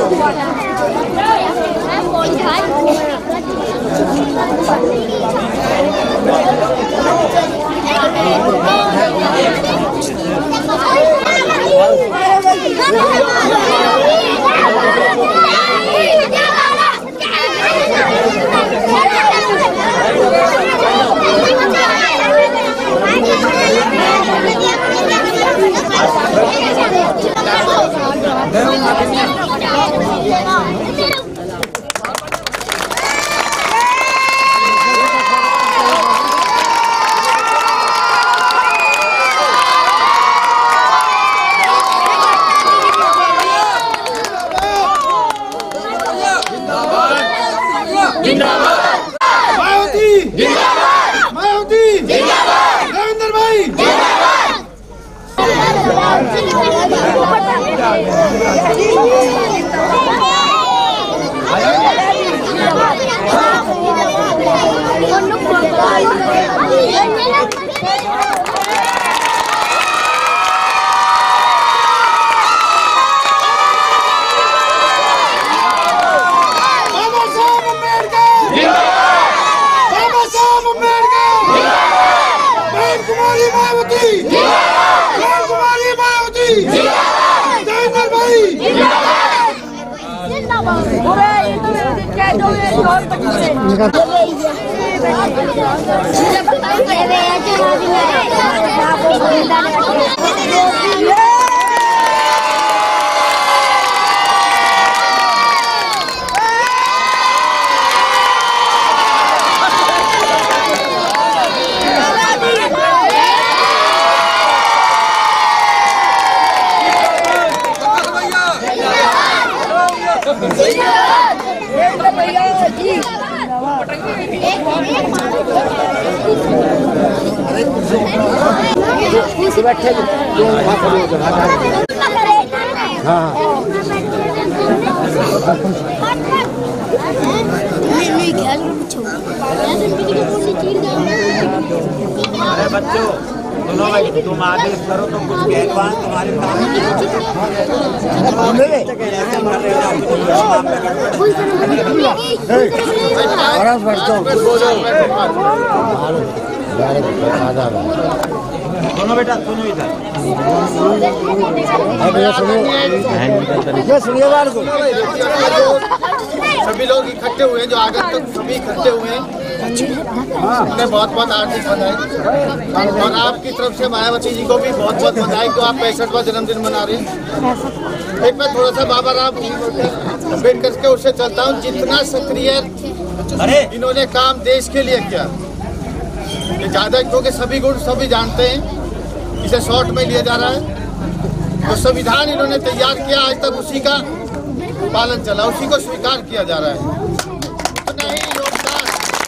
बैठे अरे बच्चों सुनो भाई, तुम आदेश करो तो कुछ पहलवान तुम्हारे सुनो बेटा, सुनो इधर सुनिए बात को। सभी लोग इकट्ठे हुए हैं, जो आगे तक सभी इकट्ठे हुए हैं, उन्हें बहुत बहुत हार्दिक बधाई। और आपकी तरफ से मायावती जी को भी बहुत बहुत बधाई कि आप 65वां जन्मदिन मना रहे हैं। एक मैं थोड़ा सा बाबा राम अम्बेडकर के उससे चलता हूँ, जितना सक्रिय इन्होंने काम देश के लिए किया, ये ज़्यादा क्योंकि सभी गुण सभी जानते हैं, इसे शॉर्ट में लिया जा रहा है। तो संविधान इन्होंने तैयार किया, आज तक उसी का पालन चला, उसी को स्वीकार किया जा रहा है। उतना ही योगदान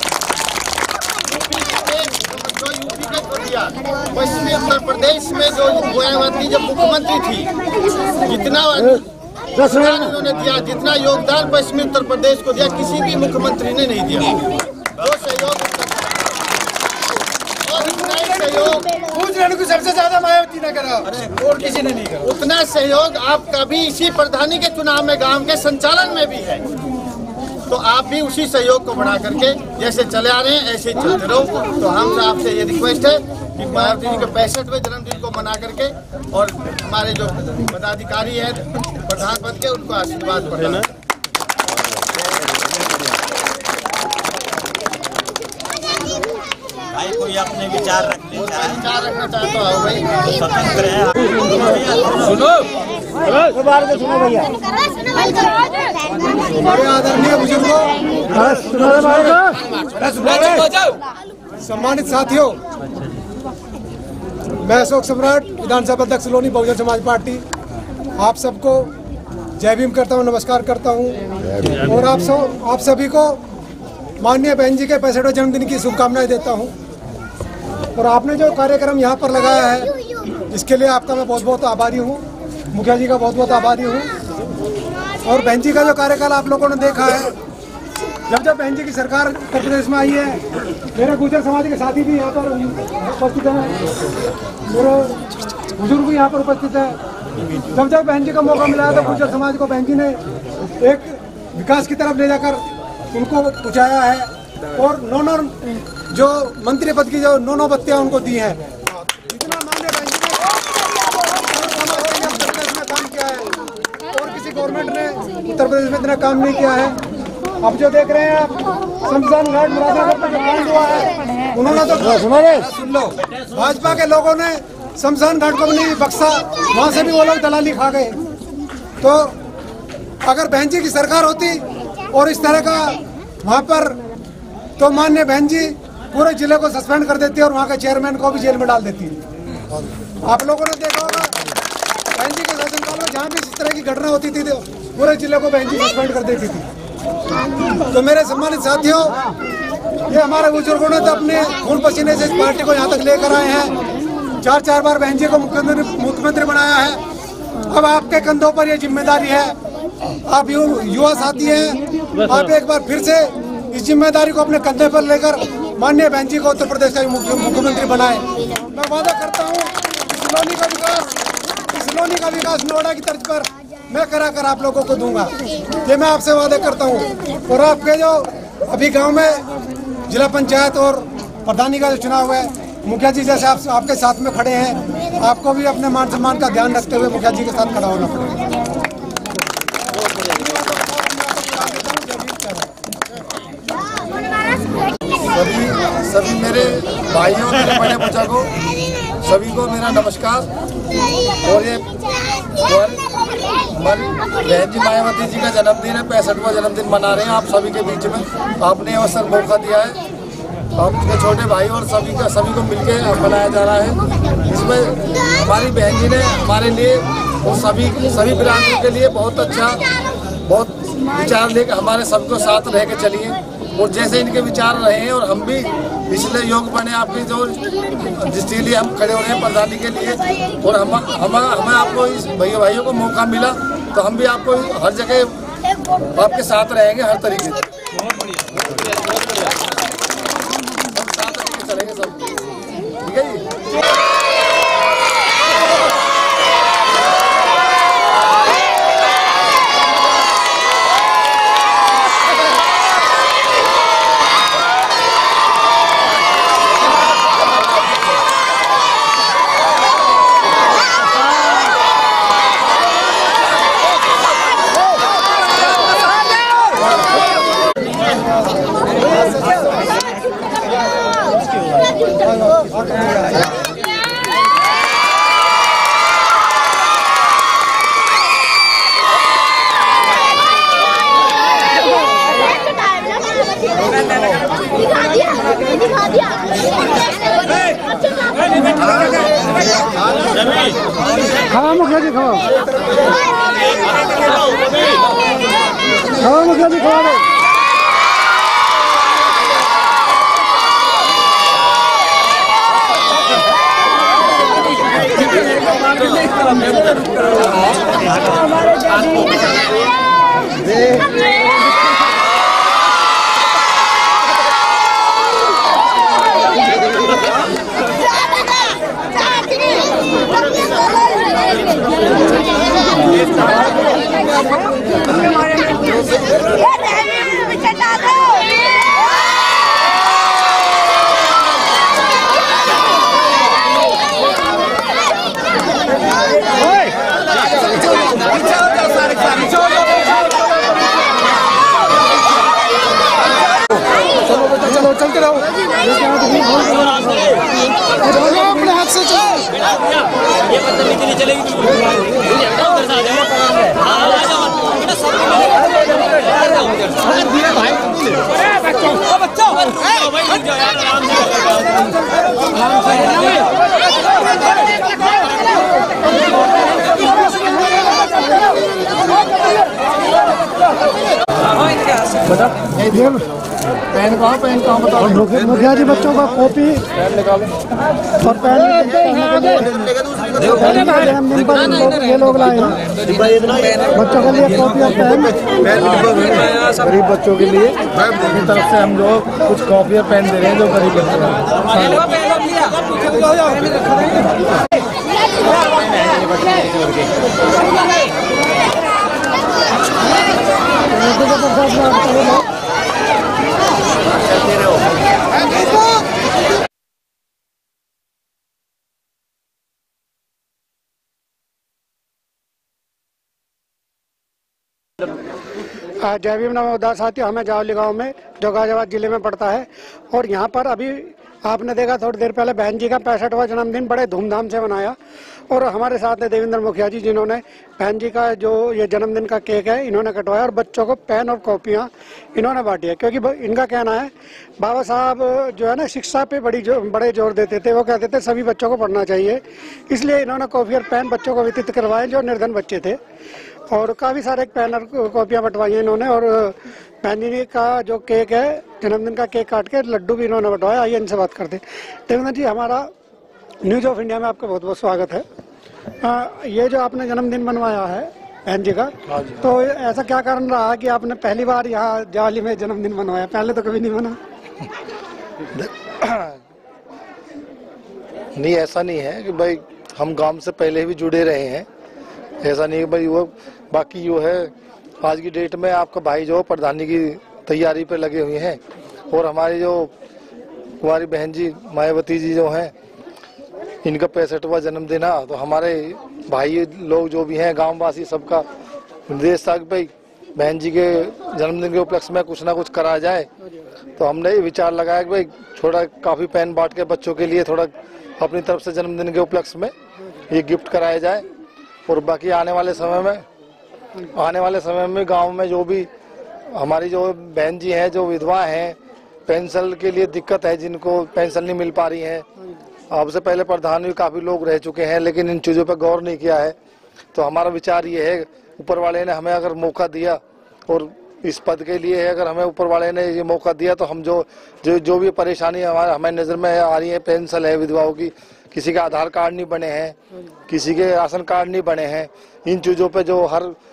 यूपी में कर दिया, पश्चिमी उत्तर प्रदेश में जो मायावती जब मुख्यमंत्री थी, जितना इन्होंने दिया, जितना योगदान पश्चिमी उत्तर प्रदेश को दिया, किसी भी मुख्यमंत्री ने नहीं दिया। वो सहयोग और इतना ही सहयोग को सबसे ज्यादा मायावती ने करा और किसी ने नहीं करा। उतना सहयोग आपका भी इसी प्रधानी के चुनाव में, गांव के संचालन में भी है। तो आप भी उसी सहयोग को बढ़ा करके जैसे चले आ रहे हैं ऐसे ही चलते रहो। तो हम आपसे ये रिक्वेस्ट है कि मायावती जी के 65वें जन्मदिन को मना करके और हमारे जो पदाधिकारी है प्रधान पद के, उनको आशीर्वाद बढ़ाना। भाई कोई अपने विचार रखना चाहता हो भाई, स्वतंत्र है। सुनो भैया, आदरणीय बुजुर्गों, सम्मानित साथियों, मैं अशोक सम्राट, विधानसभा अध्यक्ष लोनी, बहुजन समाज पार्टी, आप सबको जय भीम करता हूँ, नमस्कार करता हूँ। और आप सभी को माननीय बहन जी के 65वें जन्मदिन की शुभकामनाएं देता हूँ। और आपने जो कार्यक्रम यहाँ पर लगाया है, इसके लिए आपका मैं बहुत बहुत आभारी हूँ, मुखिया जी का बहुत बहुत आभारी हूँ। और बहन जी का जो कार्यकाल आप लोगों ने देखा है, जब बहन जी की सरकार उत्तर प्रदेश में आई है, मेरे गुर्जर समाज के साथी भी यहाँ पर उपस्थित हैं, मेरे बुजुर्ग भी यहाँ पर उपस्थित है। जब बहन जी का मौका मिला है तो गुर्जर समाज को बहन जी ने एक विकास की तरफ ले जाकर उनको पहुँचाया है और नौ जो मंत्री पद की जो नौ बत्तियां उनको दी हैं। इतना माननीय बहन जी ने उत्तर प्रदेश में काम किया है और किसी गवर्नमेंट ने उत्तर प्रदेश में इतना काम नहीं किया है। अब जो देख रहे हैं आप शमशान घाट मुरादाबाद में जो कांड हुआ है, उन्होंने तो सुन लो, भाजपा के लोगों ने शमशान घाट को भी नहीं बख्शा, वहाँ से भी वो लोग दलाली खा गए। तो अगर बहन जी की सरकार होती और इस तरह का वहाँ पर, तो माननीय बहन जी पूरे जिले को सस्पेंड कर देती और वहाँ के चेयरमैन को भी जेल में डाल देती। आप लोगों ने देखा होगा बहन जी के शासनकाल में जहाँ भी इस तरह की घटना होती थी तो पूरे जिले को बहन जी सस्पेंड कर देती थी। तो मेरे सम्मानित साथियों, ये हमारे बुजुर्गों ने तो अपने खून पसीने से इस पार्टी को यहाँ तक लेकर आए हैं। 4 बार बहन जी को मुख्यमंत्री बनाया है। अब आपके कंधों पर ये जिम्मेदारी है। आप युवा साथी हैं, आप एक बार फिर से इस जिम्मेदारी को अपने कंधे पर लेकर माननीय बहन जी को उत्तर प्रदेश का मुख्यमंत्री बनाए। मैं वादा करता हूँ सिलोनी का विकास नोएडा की तर्ज पर मैं करा कर आप लोगों को दूंगा, ये मैं आपसे वादा करता हूँ। और आपके जो अभी गांव में जिला पंचायत और प्रधानी का जो चुनाव है, मुखिया जी जैसे आप आपके साथ में खड़े हैं, आपको भी अपने मान सम्मान का ध्यान रखते हुए मुखिया जी के साथ खड़ा होना पड़ेगा। सभी मेरे भाइयों मेरे बड़े बुजुर्गों सभी को मेरा नमस्कार। और ये बहन जी मायावती जी का जन्मदिन है, 65वां जन्मदिन मना रहे हैं आप सभी के बीच में। आपने अवसर मौका दिया है, आपके छोटे भाई और सभी को मिलकर मनाया जा रहा है। इसमें हमारी बहन जी ने हमारे लिए और सभी बिरादरी के लिए बहुत अच्छा बहुत विचार लेकर हमारे सबको साथ रह के चलिए। और जैसे इनके विचार रहे हैं और हम भी इसलिए योग बने आपकी जो जिसके लिए हम खड़े हो रहे हैं प्रधानी के लिए। और हमें आपको इस भाइयों को मौका मिला तो हम भी आपको हर जगह आपके साथ रहेंगे, हर तरीके से चलेंगे सब, ठीक है जी। खाओ मुखिया जी, खाओ मुखिया जी, खाओ। चलो चलते रहो अपने हाथ से ये बदतमीजी नहीं चलेगी। पेन कहाँ बताओ। मुखिया जी बच्चों का कॉपी और पेन ये लोग लाए हैं बच्चों के लिए कॉपी और पेन। गरीब बच्चों के लिए अपनी तरफ से हम लोग कुछ कॉपी और पेन दे रहे हैं जो गरीब बच्चे हैं। चलते रहो। जय भीम नमो बुद्धाय साथियों, हमें जावली गांव में जो गाजियाबाद जिले में पड़ता है और यहाँ पर अभी आपने देखा थोड़ी देर पहले बहन जी का 65वां जन्मदिन बड़े धूमधाम से मनाया। और हमारे साथ है देवेंद्र मुखिया जी, जिन्होंने बहन जी का जो ये जन्मदिन का केक है इन्होंने कटवाया और बच्चों को पेन और कॉपियाँ इन्होंने बांटी है। क्योंकि इनका कहना है बाबा साहब जो है ना शिक्षा पे बड़े जोर देते थे। वो कहते थे सभी बच्चों को पढ़ना चाहिए, इसलिए इन्होंने कॉपी और पेन बच्चों को वितरित करवाए जो निर्धन बच्चे थे। और काफ़ी सारे पेन और कॉपियाँ बंटवाई हैं इन्होंने। और बहन जी का जो केक है जन्मदिन का केक काट के लड्डू भी इन्होंने बंटवाया। आइए इनसे बात करते हैं। देवेंद्र जी, हमारा न्यूज़ ऑफ इंडिया में आपका बहुत बहुत स्वागत है। ये जो आपने जन्मदिन मनवाया है बहन जी का, तो ऐसा क्या कारण रहा कि आपने पहली बार यहाँ जावली में जन्मदिन मनवाया? पहले तो कभी नहीं मना। नहीं, ऐसा नहीं है कि भाई हम गांव से पहले भी जुड़े रहे हैं। ऐसा नहीं कि भाई वो बाकी जो है आज की डेट में आपका भाई जो प्रधानी की तैयारी पे लगे हुए हैं। और हमारी जो कुंवारी बहन जी मायावती जी जो हैं इनका 65वां जन्मदिन है। तो हमारे भाई लोग जो भी हैं गांववासी सबका निर्देश था कि भाई बहन जी के जन्मदिन के उपलक्ष्य में कुछ ना कुछ करा जाए। तो हमने ये विचार लगाया कि भाई थोड़ा काफ़ी पेन बांट के बच्चों के लिए थोड़ा अपनी तरफ से जन्मदिन के उपलक्ष्य में ये गिफ्ट कराया जाए। और बाकी आने वाले समय में गांव में जो भी हमारी जो बहन जी हैं जो विधवा हैं, पेंशन के लिए दिक्कत है, जिनको पेंशन नहीं मिल पा रही है। आपसे पहले प्रधान भी काफ़ी लोग रह चुके हैं लेकिन इन चीज़ों पर गौर नहीं किया है। तो हमारा विचार ये है, ऊपर वाले ने हमें अगर मौका दिया और इस पद के लिए है, अगर हमें ऊपर वाले ने ये मौका दिया तो हम जो भी परेशानी हमारे नज़र में आ रही है, पेंशन है विधवाओं की, किसी के आधार कार्ड नहीं बने हैं, किसी के राशन कार्ड नहीं बने हैं, इन चीज़ों पे जो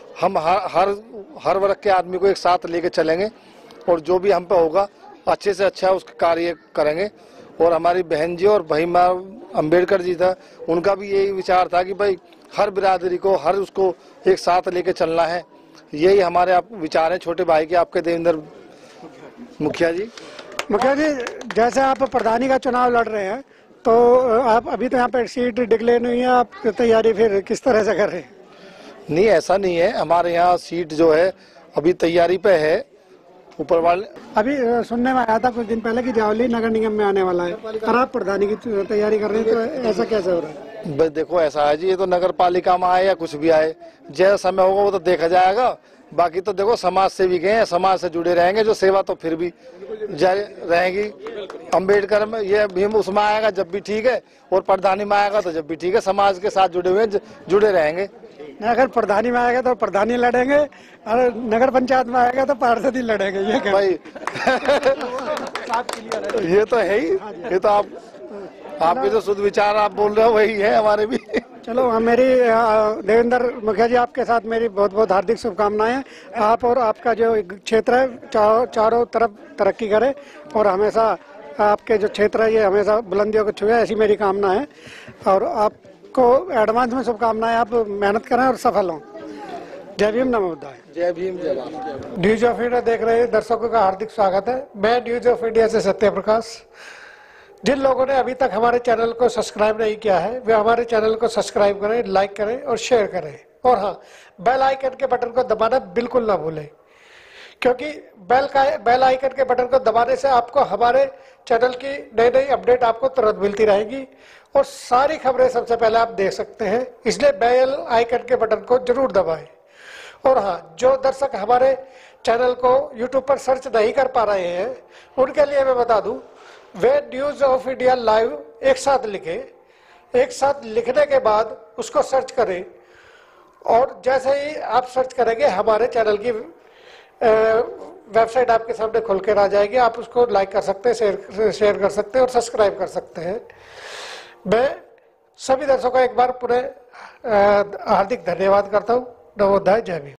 हर वर्ग के आदमी को एक साथ लेके चलेंगे और जो भी हम पे होगा अच्छे से अच्छा उसका कार्य करेंगे। और हमारी बहन जी और भाई माँ अम्बेडकर जी था, उनका भी यही विचार था कि भाई हर बिरादरी को उसको एक साथ लेके चलना है। यही हमारे विचार हैं छोटे भाई के, आपके देवेंद्र मुखिया जी। जैसे आप प्रधानी का चुनाव लड़ रहे हैं तो आप अभी तो यहाँ पे सीट डिक्लेयर नहीं है, आप तैयारी फिर किस तरह से कर रहे हैं? नहीं, ऐसा नहीं है, हमारे यहाँ सीट जो है अभी तैयारी पे है। ऊपर वाले अभी सुनने में आया था कुछ दिन पहले कि जावली नगर निगम में आने वाला है और आप प्रधानी की तैयारी कर रहे हैं, तो ऐसा कैसे हो रहा है? बस देखो ऐसा है जी, ये तो नगर पालिका में आए या कुछ भी आए, जैसा समय होगा वो तो देखा जाएगा। बाकी तो देखो समाज से भी गए, समाज से जुड़े रहेंगे, जो सेवा तो फिर भी जारी रहेगी। अम्बेडकर में ये भीम उसमें आएगा जब भी ठीक है, और प्रधानी में आएगा तो जब भी ठीक है। समाज के साथ जुड़े रहेंगे। अगर प्रधानी में आएगा तो प्रधानी लड़ेंगे और नगर पंचायत में आएगा तो पार्षद ही लड़ेंगे, ये क्या भाई? ये तो है ही, ये तो आपके जो शुद्ध विचार आप बोल रहे हो वही है हमारे भी। चलो, मेरी देवेंद्र मुखिया जी आपके साथ मेरी बहुत बहुत हार्दिक शुभकामनाएं। आप और आपका जो क्षेत्र है चारों तरफ तरक्की करे और हमेशा आपके जो क्षेत्र है ये हमेशा बुलंदियों को छुए, ऐसी मेरी कामना है। और आपको एडवांस में शुभकामनाएं, आप मेहनत करें और सफल हों। जय भीम नमो बुद्धाय। जय भीम जय भारत। न्यूज ऑफ इंडिया देख रहे दर्शकों का हार्दिक स्वागत है। मैं न्यूज ऑफ इंडिया से सत्य प्रकाश। जिन लोगों ने अभी तक हमारे चैनल को सब्सक्राइब नहीं किया है वे हमारे चैनल को सब्सक्राइब करें, लाइक करें और शेयर करें। और हाँ, बेल आइकन के बटन को दबाना बिल्कुल ना भूलें, क्योंकि बेल आइकन के बटन को दबाने से आपको हमारे चैनल की नई नई अपडेट आपको तुरंत मिलती रहेगी और सारी खबरें सबसे पहले आप देख सकते हैं। इसलिए बेल आइकन के बटन को जरूर दबाएं। और हाँ, जो दर्शक हमारे चैनल को यूट्यूब पर सर्च नहीं कर पा रहे हैं उनके लिए मैं बता दूं, वे न्यूज ऑफ इंडिया लाइव एक साथ लिखें। एक साथ लिखने के बाद उसको सर्च करें और जैसे ही आप सर्च करेंगे हमारे चैनल की वेबसाइट आपके सामने खुल कर आ जाएगी। आप उसको लाइक कर सकते हैं, शेयर कर सकते हैं और सब्सक्राइब कर सकते हैं। मैं सभी दर्शकों को एक बार पूरे हार्दिक धन्यवाद करता हूँ। नमो बुद्धाय। जय भीम।